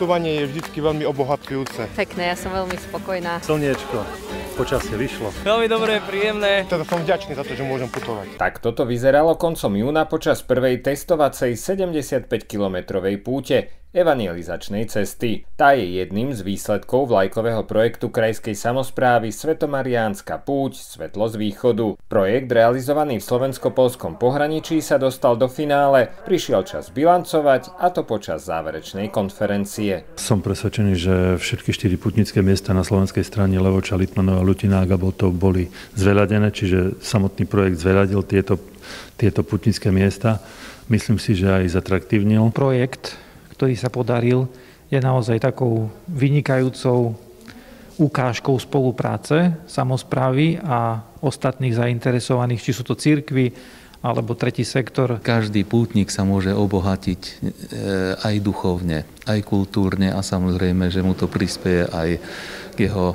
putovanie je vždycky veľmi obohacujúce. Pekné, ja som veľmi spokojná. Slniečko, počasie vyšlo. Veľmi dobré, príjemné. Teda som vďačný za to, že môžem putovať. Tak toto vyzeralo koncom júna počas prvej testovacej 75-kilometrovej púte evangelizačnej cesty. Tá je jedným z výsledkov vlajkového projektu krajskej samosprávy Svetomariánska púť Svetlo z východu. Projekt realizovaný v slovensko-poľskom pohraničí sa dostal do finále, prišiel čas bilancovať, a to počas záverečnej konferencie. Som presvedčený, že všetky 4 putnické miesta na slovenskej strane Levoča, Litmanov a Lutinák a Botov boli zveľadené, čiže samotný projekt zveľadil tieto putnické miesta. Myslím si, že aj zatraktívnil. Projekt, ktorý sa podaril, je naozaj takou vynikajúcou ukážkou spolupráce samosprávy a ostatných zainteresovaných, či sú to cirkvi alebo tretí sektor. Každý pútnik sa môže obohatiť aj duchovne, aj kultúrne a samozrejme, že mu to prispieje aj k jeho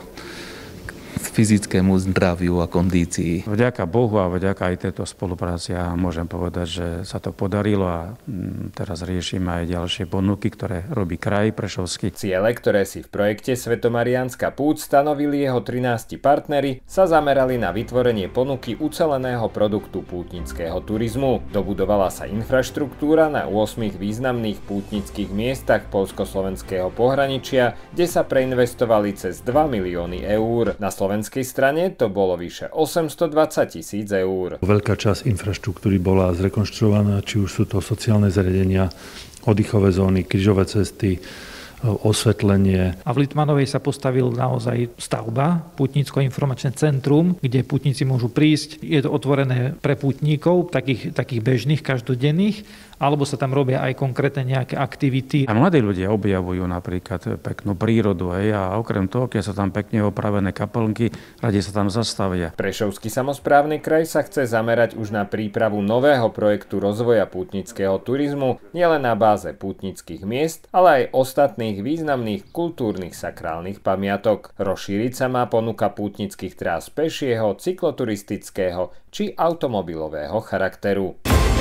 fyzickému zdraviu a kondícii. Vďaka Bohu a vďaka aj tejto spolupráci ja môžem povedať, že sa to podarilo a teraz riešime aj ďalšie ponuky, ktoré robí kraj prešovský. Ciele, ktoré si v projekte Svetomariánska púť stanovili jeho 13 partneri, sa zamerali na vytvorenie ponuky uceleného produktu pútnického turizmu. Dobudovala sa infraštruktúra na 8 významných pútnických miestach poľsko-slovenského pohraničia, kde sa preinvestovali cez 2 milióny eur. Na slovenskej strane to bolo vyše 820 000 eur. Veľká časť infraštruktúry bola zrekonštruovaná, či už sú to sociálne zariadenia, oddychové zóny, krížové cesty, osvetlenie. A v Litmanovej sa postavil naozaj stavba, pútnicko-informačné centrum, kde pútnici môžu prísť. Je to otvorené pre pútnikov, takých bežných, každodenných, alebo sa tam robia aj konkrétne nejaké aktivity. A mladí ľudia objavujú napríklad peknú prírodu, a okrem toho, keď sú tam pekne opravené kaplnky, radi sa tam zastavia. Prešovský samosprávny kraj sa chce zamerať už na prípravu nového projektu rozvoja pútnického turizmu, nielen na báze pútnických miest, ale aj ostatných významných kultúrnych sakrálnych pamiatok. Rozšíriť sa má ponuka pútnických trás pešieho, cykloturistického či automobilového charakteru.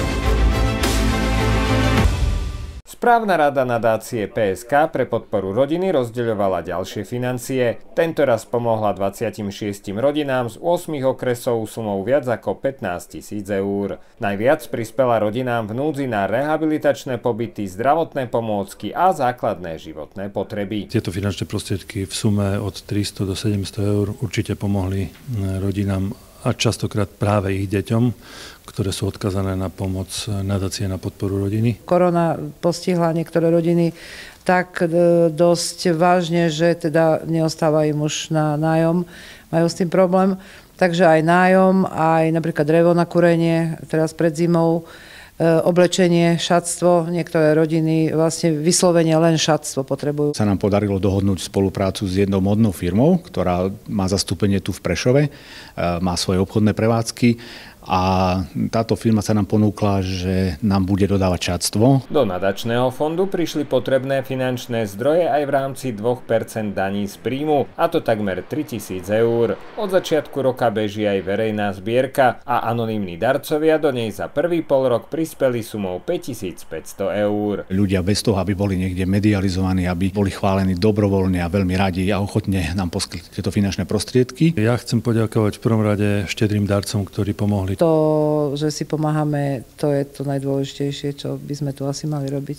Správna rada nadácie PSK pre podporu rodiny rozdeľovala ďalšie financie. Tentoraz pomohla 26 rodinám z 8 okresov sumou viac ako 15 000 eur. Najviac prispela rodinám v núdzi na rehabilitačné pobyty, zdravotné pomôcky a základné životné potreby. Tieto finančné prostriedky v sume od 300 do 700 eur určite pomohli rodinám a častokrát práve ich deťom, ktoré sú odkazané na pomoc nadácie na podporu rodiny. Korona postihla niektoré rodiny tak dosť vážne, že teda neostáva im už na nájom, majú s tým problém. Takže aj nájom, aj napríklad drevo na kúrenie, teraz pred zimou, oblečenie, šatstvo. Niektoré rodiny vlastne vyslovene len šatstvo potrebujú. Sa nám podarilo dohodnúť spoluprácu s jednou modnou firmou, ktorá má zastúpenie tu v Prešove, má svoje obchodné prevádzky. A táto firma sa nám ponúkla, že nám bude dodávať šatstvo. Do nadačného fondu prišli potrebné finančné zdroje aj v rámci 2% daní z príjmu, a to takmer 3 000 eur. Od začiatku roka beží aj verejná zbierka a anonymní darcovia do nej za prvý polrok prispeli sumou 5 500 eur. Ľudia bez toho, aby boli niekde medializovaní, aby boli chválení dobrovoľne a veľmi radi a ochotne nám poskytli tieto finančné prostriedky. Ja chcem poďakovať v prvom rade štedrým darcom, ktorí pomohli. To, že si pomáhame, to je to najdôležitejšie, čo by sme tu asi mali robiť.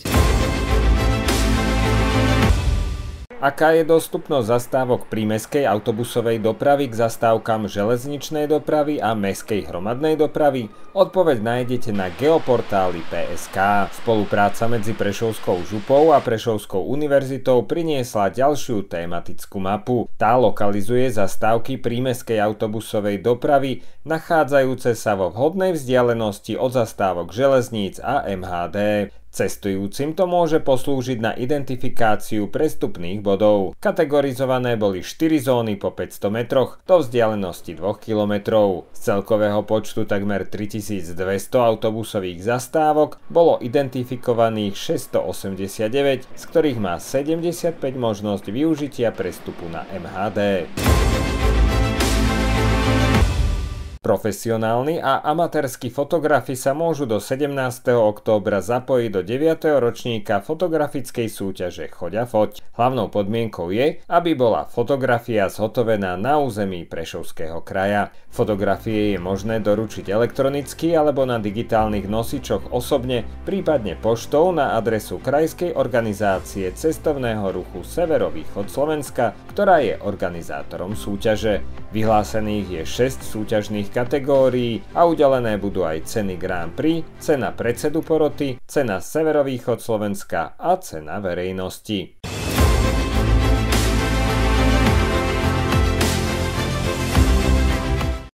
Aká je dostupnosť zastávok prímestskej autobusovej dopravy k zastávkam železničnej dopravy a mestskej hromadnej dopravy? Odpoveď nájdete na geoportáli PSK. Spolupráca medzi Prešovskou župou a Prešovskou univerzitou priniesla ďalšiu tematickú mapu. Tá lokalizuje zastávky prímestskej autobusovej dopravy, nachádzajúce sa vo vhodnej vzdialenosti od zastávok železníc a MHD. Cestujúcim to môže poslúžiť na identifikáciu prestupných bodov. Kategorizované boli 4 zóny po 500 metroch do vzdialenosti 2 kilometrov. Z celkového počtu takmer 3200 autobusových zastávok bolo identifikovaných 689, z ktorých má 75 možnosť využitia prestupu na MHD. Profesionálni a amatérsky fotografi sa môžu do 17. októbra zapojiť do 9. ročníka fotografickej súťaže Choď a foť. Hlavnou podmienkou je, aby bola fotografia zhotovená na území Prešovského kraja. Fotografie je možné doručiť elektronicky alebo na digitálnych nosičoch osobne, prípadne poštou na adresu Krajskej organizácie cestovného ruchu Severovýchod Slovenska, ktorá je organizátorom súťaže. Vyhlásených je 6 súťažných kategórií a udelené budú aj ceny Grand Prix, cena predsedu poroty, cena Severovýchod Slovenska a cena verejnosti.